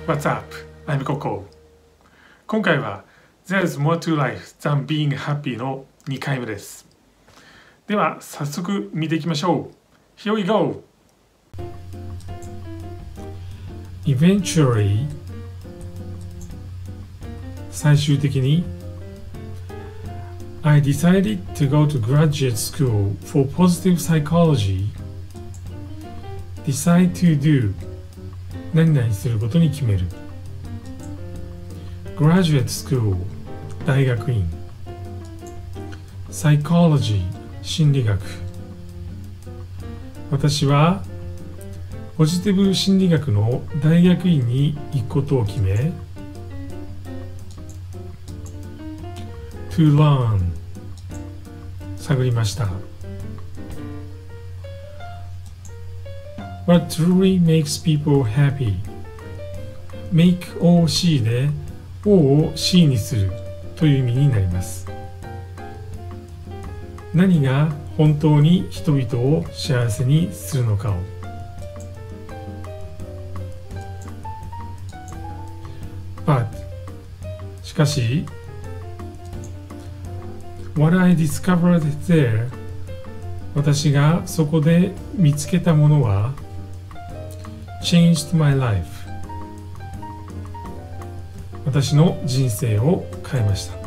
What's up? I'm Coco. 今回は There's more to life than being happy の2回目です。では早速見ていきましょう。Here we go! Eventually 最終的に I decided to go to graduate school for positive psychology. Decide to do何々することに決める Graduate School 大学院 Psychology 心理学私はポジティブ心理学の大学院に行くことを決め To learn 探りました What truly makes people happy? Make を C で O を C にするという意味になります。何が本当に人々を幸せにするのかを。But しかし What I discovered there 私がそこで見つけたものはChanged my life 私の人生を変えました。こ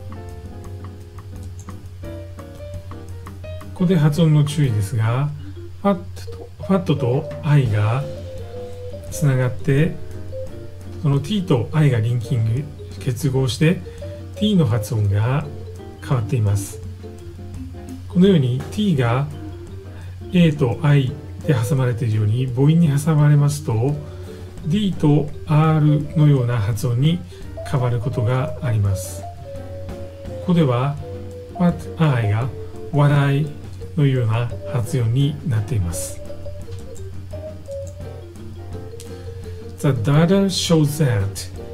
こで発音の注意ですが FAT と I がつながってその T と I がリンキング結合して T の発音が変わっています。このように T が A と Iで挟まれているように母音に挟まれますと D と R のような発音に変わることがあります。ここでは What I が What I のような発音になっています。The data shows that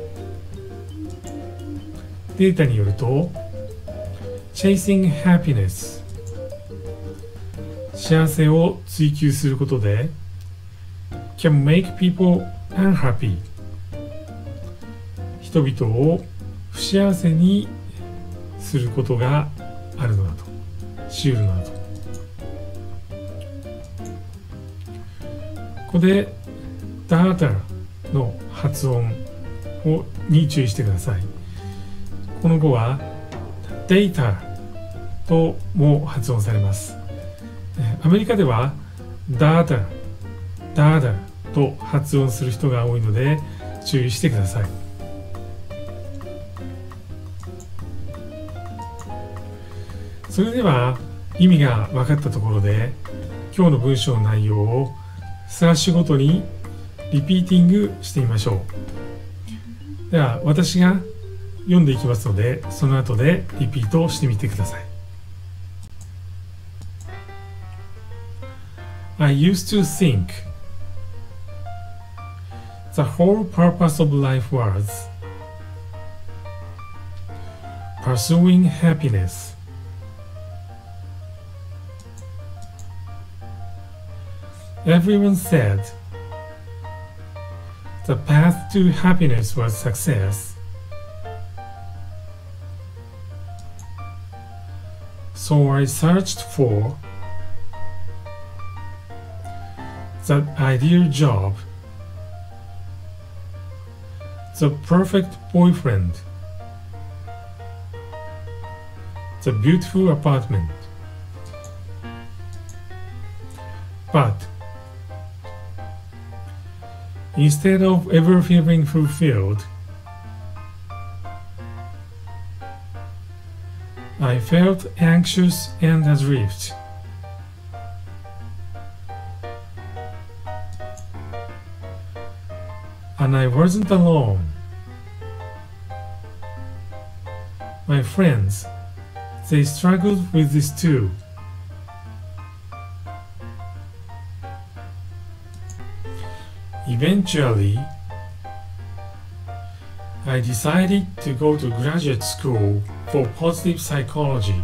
データによると Chasing happiness幸せを追求することで can make people unhappy 人々を不幸せにすることがあるのだとし得るのだとここで data の発音に注意してください。この語は data とも発音されます。アメリカではダーダと発音する人が多いので注意してください。それでは意味が分かったところで今日の文章の内容をスラッシュごとにリピーティングしてみましょう。では私が読んでいきますのでその後でリピートしてみてください。I used to think the whole purpose of life was pursuing happiness. Everyone said the path to happiness was success. So I searched for the ideal job, the perfect boyfriend, the beautiful apartment. But instead of ever feeling fulfilled, I felt anxious and adrift. And I wasn't alone. My friends, they struggled with this too. Eventually, I decided to go to graduate school for positive psychology.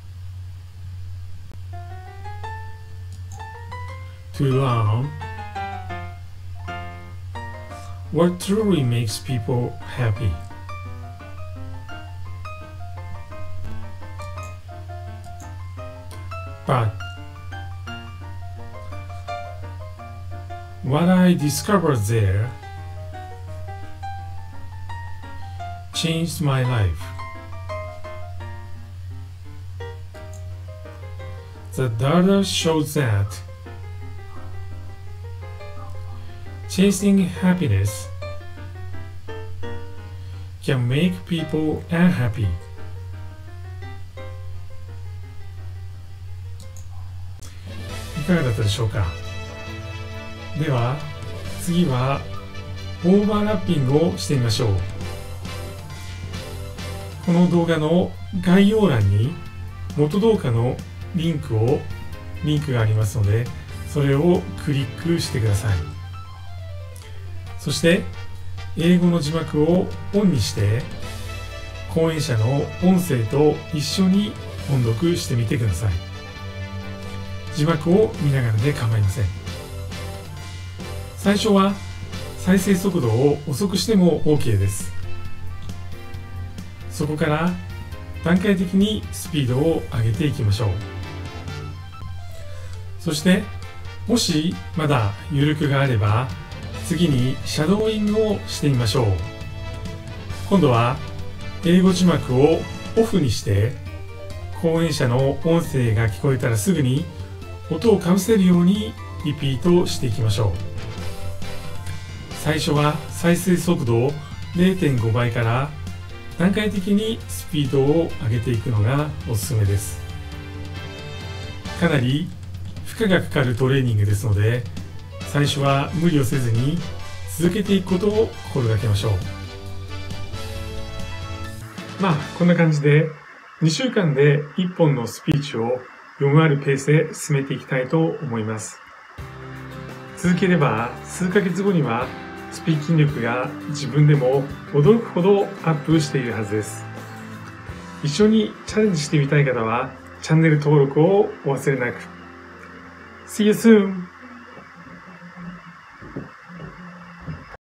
To learn What truly makes people happy? But what I discovered there changed my life. The data shows that chasing happiness can make people unhappy. いかがだったでしょうか。では次はオーバーラッピングをしてみましょう。この動画の概要欄に元動画のリンクがありますので、それをクリックしてください。そして英語の字幕をオンにして講演者の音声と一緒に音読してみてください。字幕を見ながらで構いません。最初は再生速度を遅くしても OK です。そこから段階的にスピードを上げていきましょう。そしてもしまだ余力があれば次にシャドーイングをしてみましょう。今度は英語字幕をオフにして講演者の音声が聞こえたらすぐに音をかぶせるようにリピートしていきましょう。最初は再生速度を 0.5 倍から段階的にスピードを上げていくのがおすすめです。かなり負荷がかかるトレーニングですので、最初は無理をせずに続けていくことを心がけましょう。こんな感じで2週間で1本のスピーチを読み終わるペースで進めていきたいと思います。続ければ数ヶ月後にはスピーキング力が自分でも驚くほどアップしているはずです。一緒にチャレンジしてみたい方はチャンネル登録をお忘れなく。See you soon!